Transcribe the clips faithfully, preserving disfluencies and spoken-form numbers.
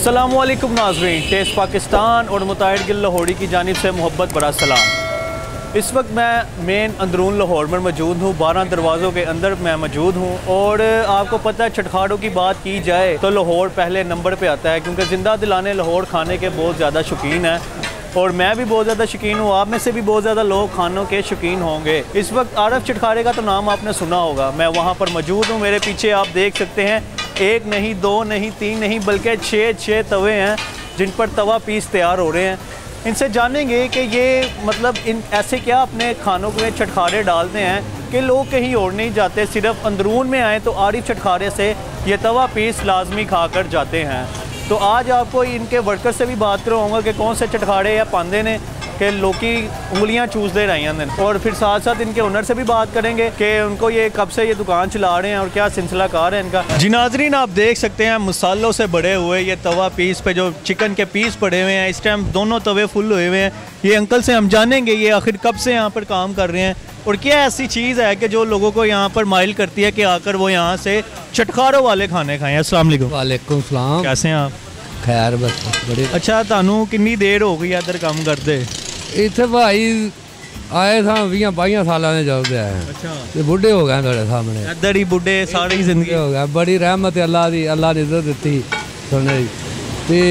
अस्सलामुअलैकुम नाज़रीन, टेस्ट पाकिस्तान और मुताहिर गिल लाहौरी की जानिब से मोहब्बत बड़ा सलाम। इस वक्त मैं मेन अंदरून लाहौर में मौजूद हूँ, बारह दरवाज़ों के अंदर मैं मौजूद हूँ। और आपको पता है छटखारों की बात की जाए तो लाहौर पहले नंबर पे आता है, क्योंकि ज़िंदा दिलाने लाहौर खाने के बहुत ज़्यादा शौकीन है और मैं भी बहुत ज़्यादा शौकीन हूँ। आप में से भी बहुत ज़्यादा लोग खानों के शौकीन होंगे। इस वक्त आरिफ चटखारे का तो नाम आपने सुना होगा, मैं वहाँ पर मौजूद हूँ। मेरे पीछे आप देख सकते हैं एक नहीं, दो नहीं, तीन नहीं, बल्कि छः छः तवे हैं जिन पर तवा पीस तैयार हो रहे हैं। इनसे जानेंगे कि ये मतलब इन ऐसे क्या अपने खानों में चटखारे डालते हैं कि लोग कहीं और नहीं जाते, सिर्फ अंदरून में आए तो आरिफ चटखारे से ये तवा पीस लाजमी खा कर जाते हैं। तो आज आपको इनके वर्कर से भी बात करवाऊँगा कि कौन से चटखारे या पांदे ने कि लोग की उंगलियाँ चूस दे रही हैं, और फिर साथ साथ इनके ओनर से भी बात करेंगे कि उनको ये कब से ये दुकान चला रहे हैं और क्या सिलसिला कार है इनका। जी नाज़रीन, आप देख सकते हैं मसालों से बड़े हुए ये तवा पीस पे जो चिकन के पीस पड़े हुए हैं, इस टाइम दोनों तवे फुल हुए हुए हैं। ये अंकल से हम जानेंगे ये आखिर कब से यहाँ पर काम कर रहे हैं और क्या ऐसी चीज़ है कि जो लोगों को यहाँ पर माइल करती है कि आकर वो यहाँ से चटखारों वाले खाने खाएँ। अस्सलाम वालेकुम। वालेकुम सलाम। कैसे हैं आप? खैर बस बड़ी। अच्छा, थानू कितनी देर हो गई इधर काम करते? इतने भाई आए था भी बाई साल ने चलते आए। अच्छा, बुढ़े हो गए थोड़े सामने इधर ही बुढ़े सारी जिंदगी हो गया। बड़ी रहमत है अल्लाह दी, अल्लाह ने इज्जत दी सुने ते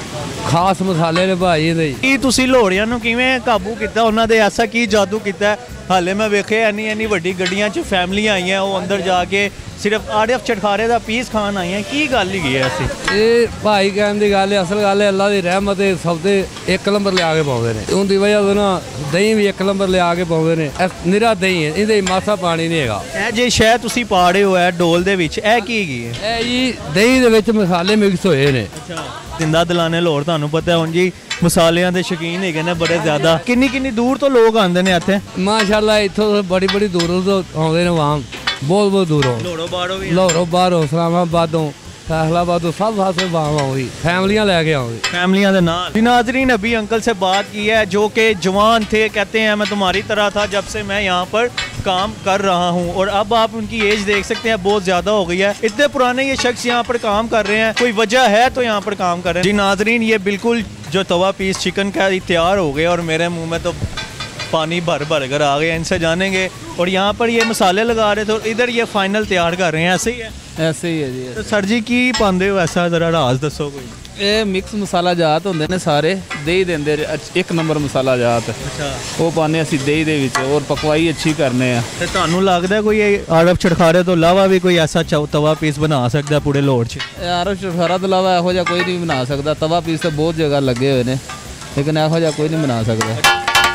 खास मसाले ने भाई दे। की तुसी लाहौरियां नूं किवें काबू किया? उन्हां दे ऐसा की जादू किया? हाले मैं वेखे इन्नी इन्नी वड्डी गड्डियां च फैमिलियां आई हैं, वो अंदर जाके सिर्फ आरिफ चटखारे का पीस खान आई हैं। की गल ही है ऐसी? ये भाई कहने की गल है, असल गल है अल्लाह की रहमत है, सब दे एक नंबर लिया के पाते हैं। उनकी वजह से ना दही भी एक नंबर लिया के पाते हैं। निरा दही है, इहदे मासा पानी नहीं है। जे शह तुसी पा रहे हो है डोल दे विच, ए की है? जी दही दे विच मसाले मिक्स होए ने। अच्छा, जिंदा दिलाने लाहौर तुहानू पता है हुण जी मसालियां दे शौकीन है ने बड़े ज्यादा। किन्नी किन्नी दूर तो लोग आंदे ने इत्थे? माशाअल्लाह इत्थों बड़ी बड़ी दूरों तो आउंदे ने, वहां बहुत बहुत दूरों, लाहौरों बाहरों भी, लाहौरों बाहरों, इस्लामाबादों, फैसलाबादों, सब पासे वहां आउंदी फैमिलियां लेके आउंदी फैमिलियां दे नाल। नाज़रीन, अभी अंकल से बात की है जो कि जवान थे, कहते हैं मैं तुम्हारी तरह था जब से मैं यहाँ पर काम कर रहा हूँ। और अब आप उनकी एज देख सकते हैं बहुत ज़्यादा हो गई है। इतने पुराने ये शख्स यहाँ पर काम कर रहे हैं, कोई वजह है तो यहाँ पर काम कर रहे हैं। जी नाज़रीन, ये बिल्कुल जो तवा पीस चिकन का तैयार हो गया और मेरे मुँह में तो पानी भर भर कर आ गया। इनसे जानेंगे। और यहाँ पर ये मसाले लगा रहे थे और इधर ये फाइनल तैयार कर रहे हैं। ऐसे ही है? ऐसे ही है जी। तो सर जी की पांदे हो ऐसा, जरा राज दसो कोई। ये मिक्स मसाला जात होंदे ने सारे, दही देंदे एक नंबर मसाला जात। अच्छा, वो पाने असी दही दे विच और पकवाई अच्छी करने आ। ते तुहानू लगदा कोई आरिफ चटखारे तो इलावा भी कोई ऐसा तवा पीस बना सकदा पूरे लाहौर च? आरिफ चटखारा तो इलावा एहो जिहा कोई नहीं बना सकदा। तवा पीस तो बहुत जगह लगे हुए ने, लेकिन एहो जिहा कोई नहीं बना सकदा।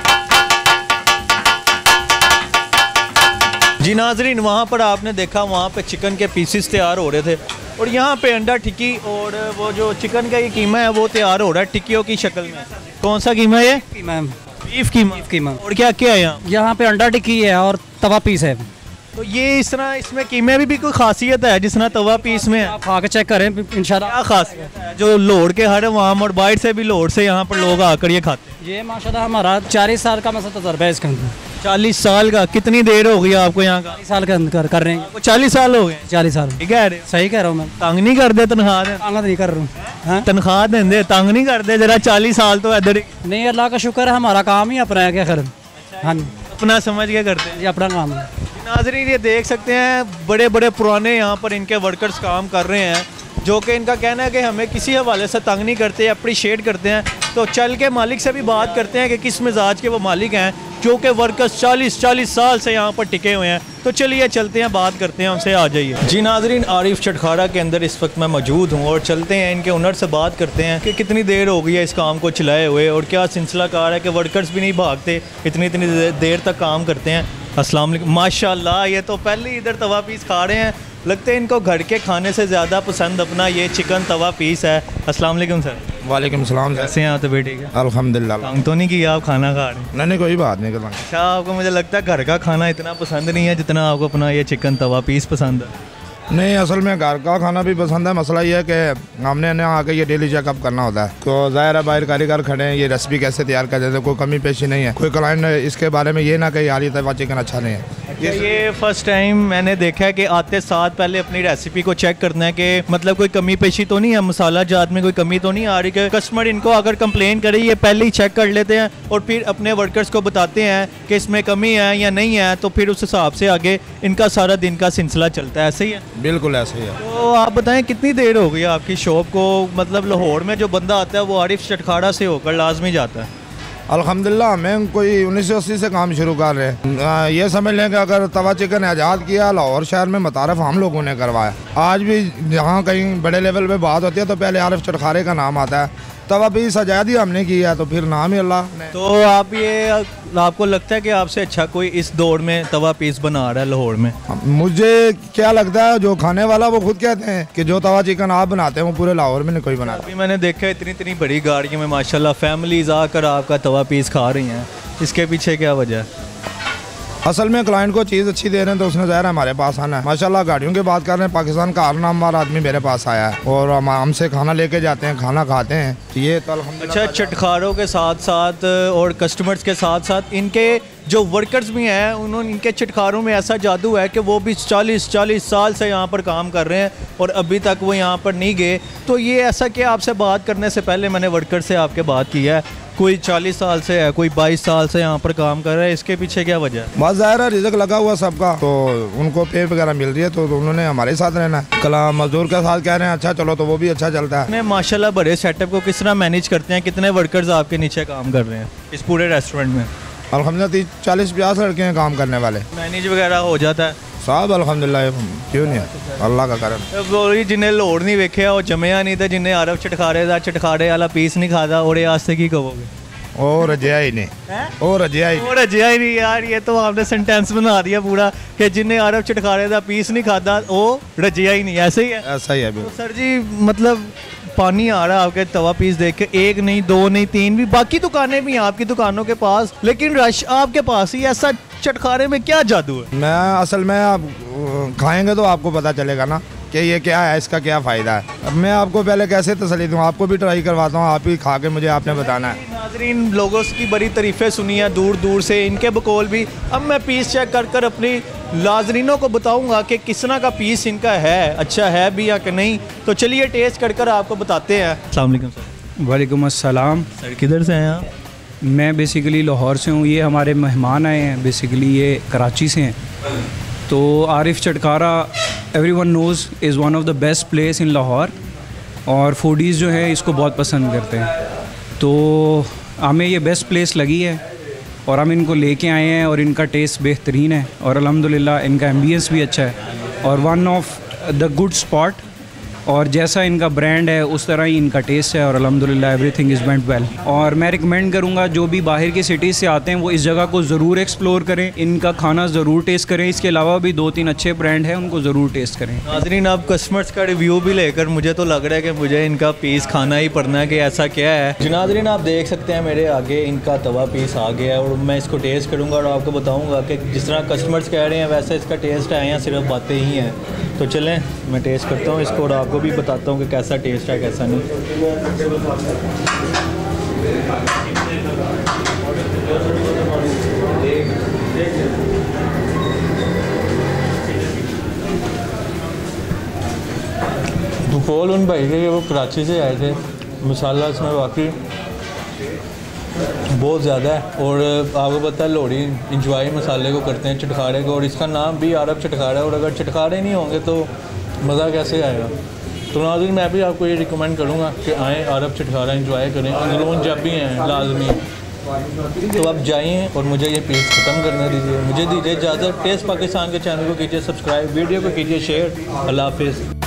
जी नाज़रीन, वहाँ पर आपने देखा वहाँ पे चिकन के पीसेस तैयार हो रहे थे और यहाँ पे अंडा टिक्की और वो जो चिकन का ये कीमा है वो तैयार हो रहा है टिक्कियों की शक्ल में। कौन सा कीमा है ये? कीमा, बीफ कीमा। बीफ कीमा। और क्या क्या है यहाँ? यहाँ पे अंडा टिक्की है और तवा पीस है। तो ये इस तरह इसमें कीमे में भी कोई खासियत है जिस तरह तवा पीस में? आप खा के चेक करें इंशाल्लाह। क्या खासियत है जो लाहौर के हर वाम और बाहर से भी लाहौर से यहाँ पर लोग आकर ये खाते हैं? ये माशाल्लाह हमारा चालीस साल का मतलब तजर्बा है इसके अंदर। चालीस साल का? कितनी देर हो गई आपको यहाँ का? चालीस साल के अंदर कर रहे हैं। चालीस साल हो गए? चालीस साल। ठीक है, सही कह रहा हूँ मैं। तंग नहीं करते तनख्वाह? तंग नहीं कर रहा हूँ। तनख्वाह देंगे, तंग नहीं करते? जरा चालीस साल तो इधर ही नहीं, अल्लाह का शुक्र है हमारा काम ही अपना है। क्या खैर, हाँ अपना समझ के करते हैं, ये अपना काम है। नाज़रीन, ये देख सकते हैं बड़े बड़े पुराने यहाँ पर इनके वर्कर्स काम कर रहे हैं, जो कि इनका कहना है कि हमें किसी हवाले से तंग नहीं करते, अप्रिशिएट करते हैं। तो चल के मालिक से भी बात करते हैं कि किस मिजाज के वो मालिक हैं जो कि वर्कर्स चालीस चालीस साल से यहाँ पर टिके हुए हैं। तो चलिए चलते हैं, बात करते हैं उनसे, आ जाइए। जी नाज़रीन, आरिफ चटखारा के अंदर इस वक्त मैं मौजूद हूँ और चलते हैं इनके ओनर से बात करते हैं कि कितनी देर हो गई है इस काम को चलाए हुए और क्या सिलसिला कार है कि वर्कर्स भी नहीं भागते, इतनी इतनी देर तक काम करते हैं। अस्सलाम वालेकुम। माशाल्लाह, ये तो पहले इधर तवा पीस खा रहे हैं, लगता है इनको घर के खाने से ज़्यादा पसंद अपना ये चिकन तवा पीस है। अस्सलाम वालेकुम सर। वालेकुम सलाम। कैसे हैं आप? तो बेटे का अल्हम्दुलिल्लाह। तंग तो नहीं किया आप खाना खा रहे? नहीं नहीं, कोई बात नहीं करना। अच्छा, आपको मुझे लगता है घर का खाना इतना पसंद नहीं है जितना आपको अपना ये चिकन तवा पीस पसंद है? नहीं, असल में घर का खाना भी पसंद है। मसला ये है कि हमने ना आके ये डेली चेकअप करना होता है, तो ज़ाहिर है बाहर कारीगर खड़े हैं, ये रेसिपी कैसे तैयार कर देते हैं, कोई कमी पेशी नहीं है। कोई क्लाइंट इसके बारे में ये ना कहे यार ये तवा चिकन अच्छा नहीं है। ये फर्स्ट टाइम मैंने देखा है कि आते साथ पहले अपनी रेसिपी को चेक करना है कि मतलब कोई कमी पेशी तो नहीं है, मसाला जात में कोई कमी तो नहीं आ रही कि कस्टमर इनको अगर कंप्लेन करे ये पहले ही चेक कर लेते हैं और फिर अपने वर्कर्स को बताते हैं कि इसमें कमी है या नहीं है, तो फिर उस हिसाब से आगे इनका सारा दिन का सिलसिला चलता है। ऐसे ही है? बिल्कुल ऐसे ही है। तो आप बताएं कितनी देर हो गई आपकी शॉप को? मतलब लाहौर में जो बंदा आता है वो आरिफ चटखाड़ा से होकर लाजमी जाता है। अल्हम्दुलिल्लाह मैं कोई उन्नीस सौ अस्सी से काम शुरू कर रहे हैं। ये समझ लें कि अगर तवा चिकन आज़ाद किया लाहौर शहर में मुतारफ हम लोगों ने करवाया। आज भी जहाँ कहीं बड़े लेवल पे बात होती है तो पहले आरिफ चटखारे का नाम आता है। तवा पीस आज़ाद ही हमने किया तो फिर नाम ही अल्लाह ने। तो आप ये आपको लगता है कि आपसे अच्छा कोई इस दौर में तवा पीस बना रहा है लाहौर में? मुझे क्या लगता है जो खाने वाला वो खुद कहते हैं कि जो तवा चिकन आप बनाते हैं वो पूरे लाहौर में नहीं कोई बनाता। अभी मैंने देखा है इतनी इतनी बड़ी गाड़ियों में माशाल्लाह फैमिलीज आकर आपका तवा पीस खा रही हैं, इसके पीछे क्या वजह है? असल में क्लाइंट को चीज़ अच्छी दे रहे हैं तो उसने ज़ाहिर हमारे पास आना है। माशाल्लाह गाड़ियों की बात कर रहे हैं, पाकिस्तान का हर नामवर आदमी मेरे पास आया है और हम हमसे खाना लेके जाते हैं, खाना खाते हैं। ये तो अच्छा, चटखारों के साथ साथ और कस्टमर्स के साथ साथ इनके जो वर्कर्स भी हैं उन्होंने इनके चटखारों में ऐसा जादू है कि वो भी चालीस चालीस साल से यहाँ पर काम कर रहे हैं और अभी तक वो यहाँ पर नहीं गए। तो ये ऐसा कि आपसे बात करने से पहले मैंने वर्कर से आपके बात की है, कोई चालीस साल से है, कोई बाईस साल से यहाँ पर काम कर रहा है, इसके पीछे क्या वजह है? बस ज़ाहिर है रिज़्क लगा हुआ सबका, तो उनको पे वगैरह मिल रही है तो उन्होंने हमारे साथ रहना है। कला मजदूर के साथ कह रहे हैं अच्छा चलो तो वो भी अच्छा चलता है। माशाल्लाह बड़े सेटअप को किस तरह मैनेज करते हैं? कितने वर्कर्स आपके नीचे काम कर रहे हैं इस पूरे रेस्टोरेंट में? अल्हम्दुलिल्लाह तीस चालीस पचास लड़के हैं काम करने वाले। मैनेज वगैरह हो जाता है साहब? अल्हम्दुलिल्लाह, क्यों नहीं, अल्लाह का करम। बोली जिन्हें लाहौर नहीं वेखे और जमया नहीं था, जिन्हें आरफ चटखारे का चटखारे वाला पीस नहीं खाता और आज से की कहोगे? ओ रजिया ही नहीं, ओ रजिया ही ओ रजिया ही नहीं यार, ये तो आपने सेंटेंस बना दिया पूरा कि जिन्हें आरफ चटखारे का पीस नहीं खाता वो रजिया ही नहीं। ऐसे ही है? ऐसा ही है। तो सर जी मतलब पानी आ रहा है आपके तवा पीस देख के, एक नहीं दो नहीं तीन भी, बाकी दुकानें भी हैं आपकी दुकानों के पास, लेकिन रश आपके पास ही। ऐसा चटखारे में क्या जादू है? मैं असल में आप खाएंगे तो आपको पता चलेगा ना कि ये क्या है, इसका क्या फ़ायदा है। अब मैं आपको पहले कैसे तसल्ली दूँ, आपको भी ट्राई करवाता हूँ, आप ही खा के मुझे आपने बताना है। नाज़रीन लोगों की बड़ी तारीफ़ें सुनी हैं दूर दूर से, इनके बकौल भी। अब मैं पीस चेक कर कर अपनी नाज़रीनों को बताऊंगा कि किस तरह का पीस इनका है, अच्छा है भी या कि नहीं। तो चलिए टेस्ट कर कर आपको बताते हैं। अस्सलाम वालेकुम सर। वालेकुम अस्सलाम। सर किधर से हैं आप? मैं बेसिकली लाहौर से हूँ, ये हमारे मेहमान आए हैं, बेसिकली ये कराची से हैं। तो Arif Chatkhara everyone knows is one of the best place in Lahore और फूडीज़ जो हैं इसको बहुत पसंद करते हैं। तो हमें ये बेस्ट प्लेस लगी है और हम इनको लेके आए हैं और इनका टेस्ट बेहतरीन है और अल्हम्दुलिल्लाह इनका एम्बियंस भी अच्छा है और one of the good spot, और जैसा इनका ब्रांड है उस तरह ही इनका टेस्ट है और अल्हम्दुलिल्लाह एवरीथिंग इज़ वेंट वेल। और मैं रिकमेंड करूँगा जो भी बाहर की सिटीज़ से आते हैं वो इस जगह को ज़रूर एक्सप्लोर करें, इनका खाना ज़रूर टेस्ट करें। इसके अलावा भी दो तीन अच्छे ब्रांड हैं, उनको ज़रूर टेस्ट करें। नाज़रीन आप कस्टमर्स का रिव्यू भी लेकर मुझे तो लग रहा है कि मुझे इनका पीस खाना ही पड़ना है कि ऐसा क्या है। जी नाज़रीन आप देख सकते हैं मेरे आगे इनका तवा पीस आ गया है और मैं इसको टेस्ट करूँगा और आपको बताऊँगा कि जिस तरह कस्टमर्स कह रहे हैं वैसा इसका टेस्ट है या सिर्फ बातें ही हैं। तो चलें मैं टेस्ट करता हूँ इसको और आपको भी बताता हूँ कि कैसा टेस्ट है कैसा नहीं। फूल उन भाई के वो कराची से आए थे, मसाला इसमें वाकई बहुत ज़्यादा है और आपको पता है लाहौरी इंजॉय मसाले को करते हैं चटखारे को, और इसका नाम भी आरफ चटखारा है और अगर चटखारे नहीं होंगे तो मज़ा कैसे आएगा। तो नाज़रीन मैं भी आपको ये रिकमेंड करूँगा कि आएँ आरफ चटखारा इंजॉय करें, अंदरून जब भी हैं लाजमी। तो आप जाइए और मुझे ये पीस ख़त्म करने दीजिए, मुझे दीजिए इजाज़त। टेस्ट पाकिस्तान के चैनल को कीजिए सब्सक्राइब, वीडियो को कीजिए शेयर। अल्लाह हाफिज़।